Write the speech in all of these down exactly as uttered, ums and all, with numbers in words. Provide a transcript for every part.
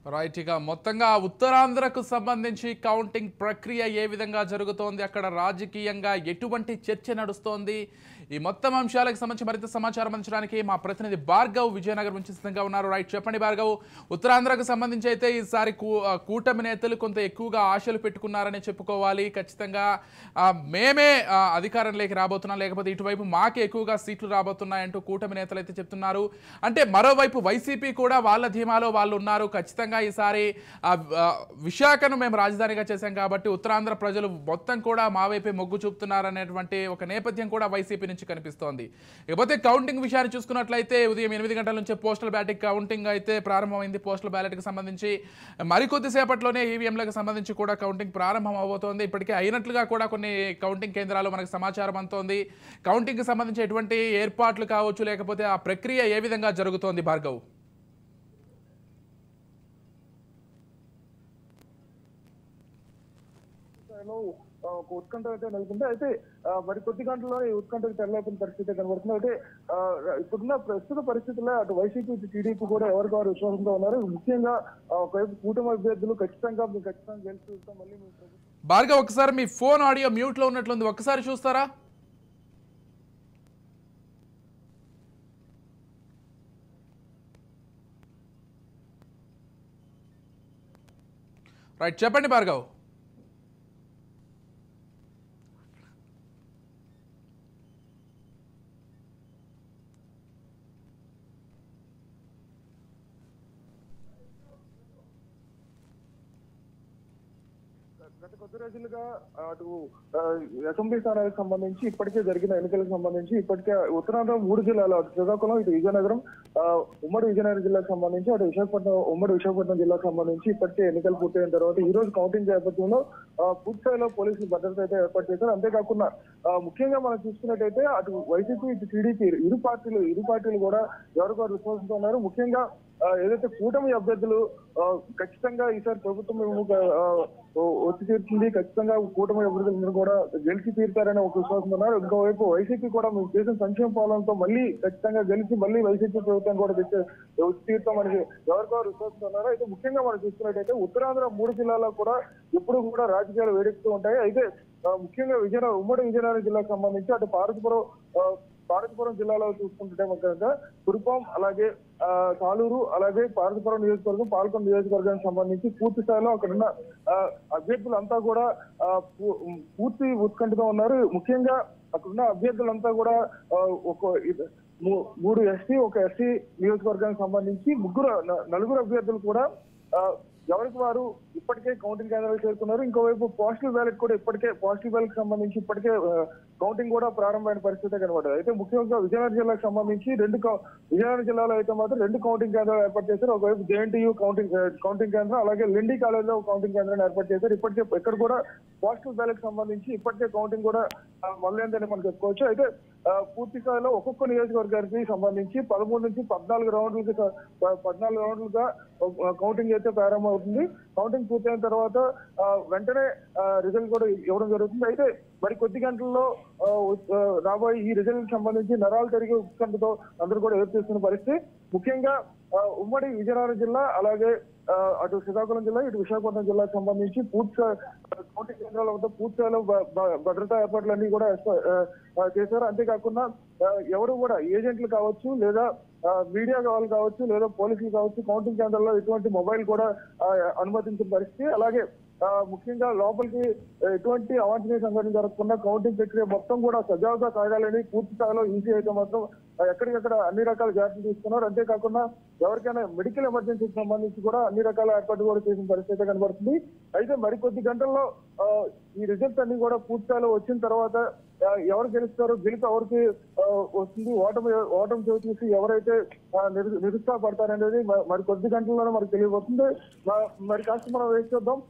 Right ఇక మొత్తంగా ఉత్తరాంధ్రకు సంబంధించి కౌంటింగ్ ప్రక్రియ ఏ విధంగా జరుగుతోంది, అక్కడ రాజకీయంగా ఎటువంటి చర్చ నడుస్తోంది, ఈ మొత్తం అంశాలకు సంబంధించి మరింత సమాచారం అందించడానికి మా ప్రతినిధి భార్గవ్ విజయనగరం నుంచి సిద్ధంగా ఉన్నారు. రైట్, చెప్పండి భార్గవ్, ఉత్తరాంధ్రకు సంబంధించి అయితే ఈసారి కూటమి నేతలు కొంత ఎక్కువగా ఆశలు పెట్టుకున్నారని చెప్పుకోవాలి. ఖచ్చితంగా మేమే అధికారంలోకి రాబోతున్నాం, లేకపోతే ఇటువైపు మాకే ఎక్కువగా సీట్లు రాబోతున్నాయంటూ కూటమి నేతలు అయితే చెప్తున్నారు. అంటే మరోవైపు వైసీపీ కూడా వాళ్ళ ధీమాలో వాళ్ళు ఉన్నారు. ఖచ్చితంగా ఈసారి విశాఖను మేము రాజధానిగా చేశాం కాబట్టి ఉత్తరాంధ్ర ప్రజలు మొత్తం కూడా మా వైపే మొగ్గు చూపుతున్నారనేటువంటి ఒక నేపథ్యం కూడా వైసీపీ నుంచి కనిపిస్తోంది. ఇకపోతే కౌంటింగ్ విషయాన్ని చూసుకున్నట్లయితే ఉదయం ఎనిమిది గంటల నుంచి పోస్టల్ బ్యాలెట్ కౌంటింగ్ అయితే ప్రారంభమైంది. పోస్టల్ బ్యాలెట్కి సంబంధించి మరికొద్దిసేపట్లోనే ఈవీఎంలకు సంబంధించి కూడా కౌంటింగ్ ప్రారంభం అవబోతోంది. ఇప్పటికే అయినట్లుగా కూడా కొన్ని కౌంటింగ్ కేంద్రాలు మనకు సమాచారం అందుతోంది. కౌంటింగ్కి సంబంధించి ఎటువంటి ఏర్పాట్లు కావచ్చు, లేకపోతే ఆ ప్రక్రియ ఏ విధంగా జరుగుతోంది భార్గవ్? ఒక ఉత్కంఠ అయితే నెలకొంది. అయితే మరి కొద్ది గంటల్లో ఈ ఉత్కంఠకు తెరలేపిన పరిస్థితి కనబడుతుంది. అయితే ఇప్పుడున్న ప్రస్తుత పరిస్థితుల్లో అటు వైసీపీ ఇటు టీడీపీ కూడా ఎవరికారు విశ్వాసంగా ఉన్నారు. ముఖ్యంగా ఒకవైపు కూటమి అభ్యర్థులు ఖచ్చితంగా ఖచ్చితంగా గెలిచి చూస్తాం. మళ్ళీ భార్గవ్, ఒకసారి మీ ఫోన్ ఆడియో మ్యూట్ లో ఉన్నట్లుంది, ఒక్కసారి చూస్తారా? రైట్, చెప్పండి భార్గవ్. గత కొద్ది రోజులుగా అటు అసెంబ్లీ స్థానాలకు సంబంధించి ఇప్పటికే జరిగిన ఎన్నికలకు సంబంధించి ఇప్పటికే ఉత్తరాంధ్ర మూడు జిల్లాలు అటు శ్రీకాకుళం ఇటు విజయనగరం ఉమ్మడి విజయనగరం జిల్లాకు సంబంధించి అటు విశాఖపట్నం ఉమ్మడి విశాఖపట్నం జిల్లాకు సంబంధించి ఇప్పటికే ఎన్నికలు పూర్తయిన తర్వాత ఈ రోజు కౌంటింగ్ నేపథ్యంలో పూర్తి స్థాయిలో పోలీసులు భద్రత అయితే ఏర్పాటు చేశారు. అంతేకాకుండా ముఖ్యంగా మనం చూసుకున్నట్టయితే అటు వైసీపీ ఇటు టీడీపీ ఇరు పార్టీలు ఇరు పార్టీలు కూడా ఎవరికొరు విశ్వాసంతో ఉన్నారు. ముఖ్యంగా ఏదైతే కూటమి అభ్యర్థులు ఖచ్చితంగా ఈసారి ప్రభుత్వం మేము వచ్చి తీరుతుంది, ఖచ్చితంగా కూటమి అభ్యర్థులందరూ కూడా గెలిచి తీరుతారనే ఒక విశ్వాసం ఉన్నారు. ఇంకోవైపు వైసీపీ కూడా మేము చేసిన సంక్షేమ పాలనతో మళ్ళీ ఖచ్చితంగా గెలిచి మళ్ళీ వైసీపీ ప్రభుత్వం కూడా తెచ్చి వచ్చి తీరుతామని ఎవరికొరు విశ్వాసం ఉన్నారు. అయితే ముఖ్యంగా మనం చూసుకున్నట్టయితే ఉత్తరాంధ్ర మూడు జిల్లాల్లో కూడా ఎప్పుడు కూడా రాజకీయాలు వేడెక్కుతూ ఉంటాయి. అయితే ముఖ్యంగా విజయనగరం ఉమ్మడి విజయనగరం జిల్లాకు సంబంధించి అటు పార్వతీపురం పార్వతీపురం జిల్లాలో చూసుకుంటే కనుక కురుపాం అలాగే సాలూరు అలాగే పార్వతీపురం నియోజకవర్గం పాల్గొండ నియోజకవర్గానికి సంబంధించి పూర్తి స్థాయిలో అక్కడున్న అభ్యర్థులంతా కూడా పూర్తి ఉత్కంఠగా ఉన్నారు. ముఖ్యంగా అక్కడున్న అభ్యర్థులంతా కూడా ఒక మూడు ఎస్టీ ఒక ఎస్సీ నియోజకవర్గానికి సంబంధించి ముగ్గురు నలుగురు అభ్యర్థులు కూడా ఎవరికి వారు ఇప్పటికే కౌంటింగ్ కేంద్రాలు చేరుకున్నారు. ఇంకోవైపు పోస్టల్ బ్యాలెట్ కూడా ఇప్పటికే పోస్టల్ బ్యాలెట్ సంబంధించి ఇప్పటికే కౌంటింగ్ కూడా ప్రారంభమైన పరిస్థితి కనబడదు. అయితే ముఖ్యంగా విజయనగరం జిల్లాకు సంబంధించి రెండు విజయనగరం జిల్లాలో అయితే మాత్రం రెండు కౌంటింగ్ కేంద్రాలు ఏర్పాటు చేశారు. ఒకవైపు జేఎన్టీయూ కౌంటింగ్ కౌంటింగ్ కేంద్రం అలాగే లిండి కాలేజీలో కౌంటింగ్ కేంద్రాన్ని ఏర్పాటు చేశారు. ఇప్పటికే ఇక్కడ కూడా పోస్టల్ బ్యాలెట్ సంబంధించి ఇప్పటికే కౌంటింగ్ కూడా మొదలైందని మనం చెప్పుకోవచ్చు. అయితే పూర్తి స్థాయిలో ఒక్కొక్క నియోజకవర్గానికి సంబంధించి పదమూడు నుంచి పద్నాలుగు రౌండ్లకి పద్నాలుగు రౌండ్లుగా కౌంటింగ్ అయితే ప్రారంభమవుతుంది. కౌంటింగ్ పూర్తయిన తర్వాత వెంటనే రిజల్ట్ కూడా ఇవ్వడం జరుగుతుంది. అయితే మరి కొద్ది గంటల్లో రాబోయే ఈ రిజల్ట్ సంబంధించి నరాలు తిరిగి ఉత్కంఠతో అందరూ కూడా ఎదురు చూస్తున్న పరిస్థితి. ముఖ్యంగా ఉమ్మడి విజయనగరం జిల్లా అలాగే అటు శ్రీకాకుళం జిల్లా ఇటు విశాఖపట్నం జిల్లాకు సంబంధించి పూర్తి కౌంటింగ్ కేంద్రాల వద్ద పూర్తి స్థాయిలో భద్రతా ఏర్పాట్లన్నీ కూడా చేశారు. అంతేకాకుండా ఎవరు కూడా ఏజెంట్లు కావచ్చు లేదా మీడియా వాళ్ళు కావచ్చు లేదా పోలీసులు కావచ్చు కౌంటింగ్ కేంద్రాల్లో ఎటువంటి మొబైల్ కూడా అనుమతించిన పరిస్థితి. అలాగే ముఖ్యంగా లోపలికి ఎటువంటి అవాంఛనీయ సంఘటన జరగకుండా కౌంటింగ్ ప్రక్రియ మొత్తం కూడా సజావుగా సాగాలని పూర్తి స్థాయిలో ఈసీ అయితే మాత్రం ఎక్కడికక్కడ అన్ని రకాల జాగ్రత్తలు తీసుకున్నారు. అంతేకాకుండా ఎవరికైనా మెడికల్ ఎమర్జెన్సీకి సంబంధించి కూడా అన్ని రకాల ఏర్పాట్లు కూడా చేసిన పరిస్థితి కనబడుతుంది. అయితే మరికొద్ది గంటల్లో ఈ రిజల్ట్స్ అన్ని కూడా పూర్తి స్థాయిలో వచ్చిన తర్వాత ఎవరు గెలుస్తారో గెలుపు ఎవరికి వస్తుంది ఓటమి ఓటమి చూసి ఎవరైతే నిరుత్సాహపడతారనేది మరి కొద్ది గంటల్లోనే మనకు తెలియబోతుంది. మరి కాస్త మనం వేసి చూద్దాం.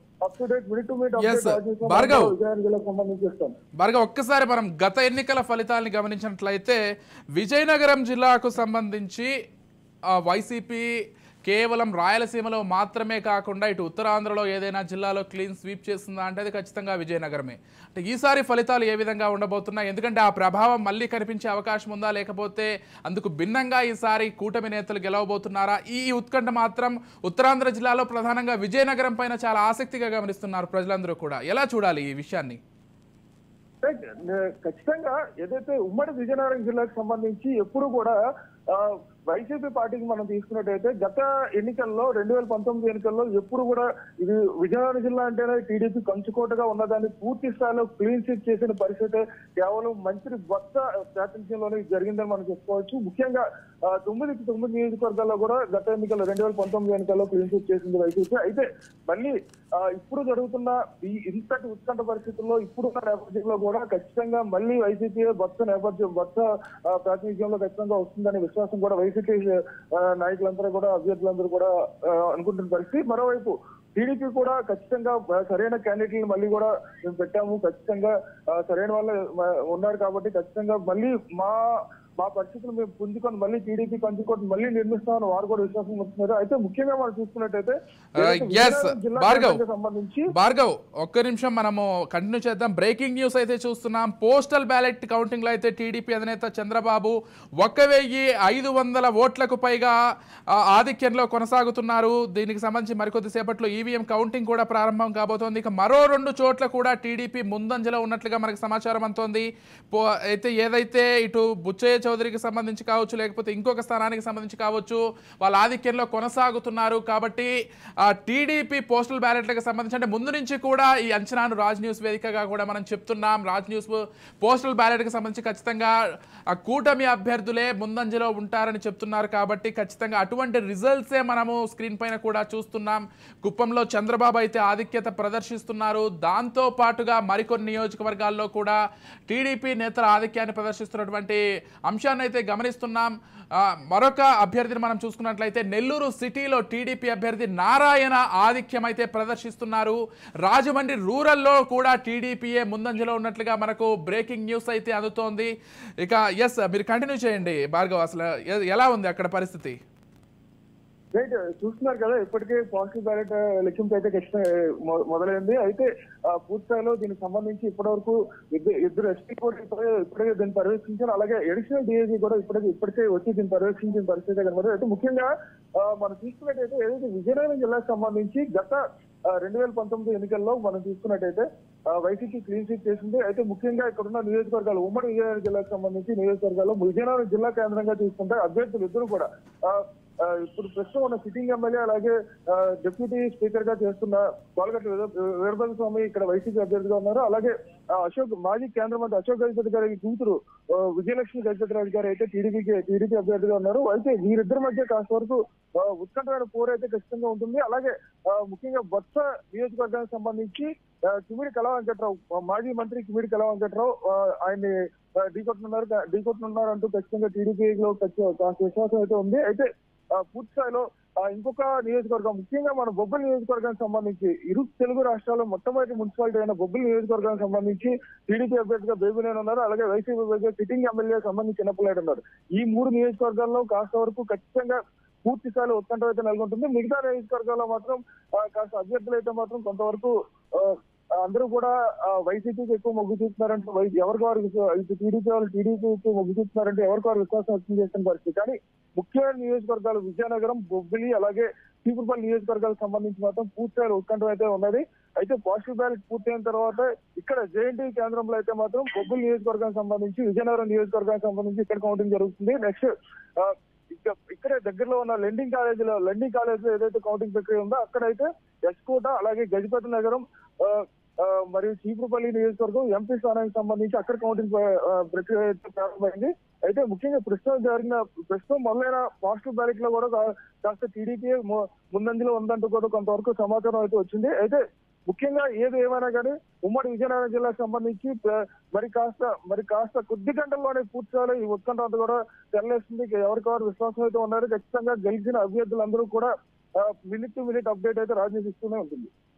భార్గవ్, ఒక్కసారి మనం గత ఎన్నికల ఫలితాలను గమనించినట్లయితే విజయనగరం జిల్లాకు సంబంధించి వైసీపీ కేవలం రాయలసీమలో మాత్రమే కాకుండా ఇటు ఉత్తరాంధ్రలో ఏదైనా జిల్లాలో క్లీన్ స్వీప్ చేస్తుందా అంటే అది ఖచ్చితంగా విజయనగరమే. అంటే ఈసారి ఫలితాలు ఏ విధంగా ఉండబోతున్నాయి, ఎందుకంటే ఆ ప్రభావం మళ్ళీ కనిపించే అవకాశం ఉందా, లేకపోతే అందుకు భిన్నంగా ఈసారి కూటమి నేతలు గెలవబోతున్నారా? ఈ ఉత్కంఠ మాత్రం ఉత్తరాంధ్ర జిల్లాలో ప్రధానంగా విజయనగరం పైన చాలా ఆసక్తిగా గమనిస్తున్నారు ప్రజలందరూ కూడా. ఎలా చూడాలి ఈ విషయాన్ని? ఖచ్చితంగా ఏదైతే ఉమ్మడి విజయనగరం జిల్లాకు సంబంధించి ఎప్పుడు కూడా వైసీపీ పార్టీకి మనం తీసుకున్నట్టయితే గత ఎన్నికల్లో రెండు వేల పంతొమ్మిది ఎన్నికల్లో ఎప్పుడు కూడా ఇది విజయనగరం జిల్లా అంటేనే టీడీపీ కంచుకోటగా ఉన్నదాన్ని పూర్తి స్థాయిలో క్లీన్ స్వీప్ చేసిన పరిస్థితి కేవలం మంత్రి బొత్స ప్రాతినిధ్యంలోనే జరిగిందని మనం చెప్పుకోవచ్చు. ముఖ్యంగా తొమ్మిది తొమ్మిది నియోజకవర్గాల్లో కూడా గత ఎన్నికల్లో రెండు వేల పంతొమ్మిది ఎన్నికల్లో క్లీన్ స్వీప్ చేసింది వైసీపీ. అయితే మళ్ళీ ఇప్పుడు జరుగుతున్న ఈ ఇంతటి ఉత్కంఠ పరిస్థితుల్లో ఇప్పుడున్న నేపథ్యంలో కూడా ఖచ్చితంగా మళ్ళీ వైసీపీ బొత్స నేపథ్యం బొత్స ప్రాతినిధ్యంలో ఖచ్చితంగా వస్తుందనే విశ్వాసం కూడా వైసీపీ నాయకులందరూ కూడా అభ్యర్థులందరూ కూడా అనుకుంటున్న పరిస్థితి. మరోవైపు టీడీపీ కూడా ఖచ్చితంగా సరైన క్యాండిడేట్లను మళ్ళీ కూడా మేము పెట్టాము, ఖచ్చితంగా సరైన వాళ్ళు ఉన్నారు కాబట్టి ఖచ్చితంగా మళ్ళీ మా మా పరిస్థితులు మేము పుంజుకొని మళ్ళీ టీడీపీ పంచుకొని మళ్ళీ నిర్మిస్తామని వారు కూడా విశ్వాసం వస్తున్నారు. అయితే ముఖ్యంగా మనం చూసుకున్నట్టయితే సంబంధించి భార్గవ్ ఒక్క నిమిషం మనము కంటిన్యూ చేద్దాం. బ్రేకింగ్ న్యూస్ అయితే చూస్తున్నాం. పోస్టల్ బ్యాలెట్ కౌంటింగ్ లో అయితే టీడీపీ అధినేత చంద్రబాబు ఒక వెయ్యి ఐదు వందల ఓట్లకు పైగా ఆధిక్యంలో కొనసాగుతున్నారు. దీనికి సంబంధించి మరికొద్ది సేపట్లో ఈవీఎం కౌంటింగ్ కూడా ప్రారంభం కాబోతోంది. ఇక మరో రెండు చోట్ల కూడా టీడీపీ ముందంజలో ఉన్నట్లుగా మనకు సమాచారం అందుతోంది. అయితే ఏదైతే ఇటు బుచ్చయ్య చౌదరికి సంబంధించి కావచ్చు, లేకపోతే ఇంకొక స్థానానికి సంబంధించి కావచ్చు, వాళ్ళ ఆధిక్యంలో కొనసాగుతున్నారు. కాబట్టి టీడీపీ పోస్టల్ బ్యాలెట్లకు సంబంధించి అంటే ముందు నుంచి కూడా ఈ అంచనాను రాజ్ న్యూస్ వేదికగా కూడా మనం చెప్తున్నాం. రాజ్ న్యూస్ పోస్టల్ బ్యాలెట్కి సంబంధించి ఖచ్చితంగా ఆ కూటమి అభ్యర్థులే ముందంజలో ఉంటారని చెప్తున్నారు. కాబట్టి ఖచ్చితంగా అటువంటి రిజల్ట్సే మనము స్క్రీన్ పైన కూడా చూస్తున్నాం. కుప్పంలో చంద్రబాబు అయితే ఆధిక్యత ప్రదర్శిస్తున్నారు. దాంతో పాటుగా మరికొన్ని నియోజకవర్గాల్లో కూడా టీడీపీ నేతల ఆధిక్యాన్ని ప్రదర్శిస్తున్నటువంటి అంశాన్ని అయితే గమనిస్తున్నాం. మరొక అభ్యర్థిని మనం చూసుకున్నట్లయితే నెల్లూరు సిటీలో టీడీపీ అభ్యర్థి నారాయణ ఆధిక్యం అయితే ప్రదర్శిస్తున్నారు. రాజమండ్రి రూరల్లో కూడా టీడీపీయే ముందంజలో ఉన్నట్లుగా మనకు బ్రేకింగ్ న్యూస్ అయితే అందుతోంది. ఇక ఎస్ మీరు కంటిన్యూ చేయండి భార్గవ్, అసలు ఎలా ఉంది అక్కడ పరిస్థితి? రైట్, చూస్తున్నారు కదా ఇప్పటికే పాజిటివ్ బ్యాలెట్ లెక్కింపు అయితే ఖచ్చితంగా మొదలైంది. అయితే పూర్తి స్థాయిలో దీనికి సంబంధించి ఇప్పటి వరకు ఇద్దరు ఎస్పీ కూడా ఇప్పటికే దీన్ని పర్యవేక్షించారు. అలాగే అడిషనల్ డిఐజీ కూడా ఇప్పటికే ఇప్పటికే వచ్చి దీన్ని పర్యవేక్షించిన పరిస్థితి కనబడదు. అయితే ముఖ్యంగా మనం చూసుకున్నట్టయితే ఏదైతే విజయనగరం జిల్లాకు సంబంధించి గత రెండు వేల పంతొమ్మిది ఎన్నికల్లో మనం చూసుకున్నట్టయితే వైసీపీ క్లీన్ స్వీప్ చేసింది. అయితే ముఖ్యంగా ఇక్కడున్న నియోజకవర్గాలు ఉమ్మడి విజయనగరం జిల్లాకు సంబంధించి నియోజకవర్గాల్లో విజయనగరం జిల్లా కేంద్రంగా తీసుకుంటే అభ్యర్థులు ఇద్దరు కూడా ఇప్పుడు ప్రస్తుతం ఉన్న సిట్టింగ్ ఎమ్మెల్యే అలాగే డిప్యూటీ స్పీకర్ గా చేస్తున్న కోలగట్ల వీరభద్ర స్వామి ఇక్కడ వైసీపీ అభ్యర్థిగా ఉన్నారు. అలాగే అశోక్ మాజీ కేంద్ర మంత్రి అశోక్ గజపతి గారి కూతురు విజయలక్ష్మి గజపతి రాజు గారు అయితే టీడీపీకి టీడీపీ అభ్యర్థిగా ఉన్నారు. అయితే వీరిద్దరి మధ్య కాస్త వరకు ఉత్కంఠమైన పోరు అయితే ఖచ్చితంగా ఉంటుంది. అలాగే ముఖ్యంగా బొత్స నియోజకవర్గానికి సంబంధించి కిమిడి కళా వెంకట్రావు మాజీ మంత్రి కిమిడి కళా వెంకట్రావు ఆయన్ని ఢీకొట్టున్నారు ఢీకొట్టున్నారు అంటూ ఖచ్చితంగా టీడీపీలో కాస్త విశ్వాసం అయితే ఉంది. అయితే పూర్తి స్థాయిలో ఇంకొక నియోజకవర్గం ముఖ్యంగా మన బొబ్బిలి నియోజకవర్గానికి సంబంధించి ఇరు తెలుగు రాష్ట్రాల్లో మొట్టమొదటి మున్సిపాలిటీ అయిన బొబ్బిలి నియోజకవర్గానికి సంబంధించి టీడీపీ అభ్యర్థిగా బేబీనేని ఉన్నారు. అలాగే వైసీపీ అభ్యర్థిగా సిట్టింగ్ ఎమ్మెల్యే సంబంధించి చిన్నపిల్లాడు ఉన్నారు. ఈ మూడు నియోజకవర్గాల్లో కాస్త వరకు ఖచ్చితంగా పూర్తి స్థాయిలో ఉత్కంఠ అయితే నెలకొంటుంది. మిగతా నియోజకవర్గాల్లో మాత్రం కాస్త అభ్యర్థులు అయితే మాత్రం కొంతవరకు అందరూ కూడా వైసీపీకి ఎక్కువ మొగ్గు చూస్తున్నారంటే ఎవరికి వారు టీడీపీ వాళ్ళు టీడీపీకి మొగ్గు చూస్తున్నారంటే ఎవరికి వారు విశ్వాసం వ్యక్తం చేస్తున్న పరిస్థితి. కానీ ముఖ్యమైన నియోజకవర్గాలు విజయనగరం, బొబ్బిలి అలాగే చీపురుపల్లి నియోజకవర్గాలకు సంబంధించి మాత్రం పూర్తిగా ఉత్కంఠం అయితే ఉన్నది. అయితే పాజిటివ్ బ్యాలెట్ పూర్తయిన తర్వాత ఇక్కడ జేఎన్టీ కేంద్రంలో అయితే మాత్రం బొబ్బిలి నియోజకవర్గానికి సంబంధించి విజయనగరం నియోజకవర్గానికి సంబంధించి ఇక్కడ కౌంటింగ్ జరుగుతుంది. నెక్స్ట్ ఇక్కడే దగ్గరలో ఉన్న లెండింగ్ కాలేజీలో లెండింగ్ కాలేజ్ లో ఏదైతే కౌంటింగ్ ప్రక్రియ ఉందో అక్కడైతే ఎస్కోట అలాగే గజపతి నగరం మరియు చీపురుపల్లి నియోజకవర్గం ఎంపీ స్థానానికి సంబంధించి అక్కడ కౌంటింగ్ ప్రక్రియ ప్రారంభమైంది. అయితే ముఖ్యంగా ప్రస్తుతం జరిగిన ప్రస్తుతం మొదలైన పాజిటివ్ బ్యాలెట్ లో కూడా కాస్త టీడీపీ ముందంజలో ఉందంటూ కూడా కొంతవరకు సమాచారం అయితే వచ్చింది. అయితే ముఖ్యంగా ఏది ఏమైనా కానీ ఉమ్మడి విజయనగరం జిల్లాకు సంబంధించి మరి కాస్త మరి కాస్త కొద్ది గంటల్లోనే పూర్తిగా ఈ ఉత్కంఠ అంతా కూడా తెరలేస్తుంది. ఎవరికెవరు విశ్వాసం అయితే ఉన్నారు. ఖచ్చితంగా గెలిచిన అభ్యర్థులందరూ కూడా మినిట్ టు మినిట్ అప్డేట్ అయితే రాజనీతి ఇస్తూనే ఉంటుంది.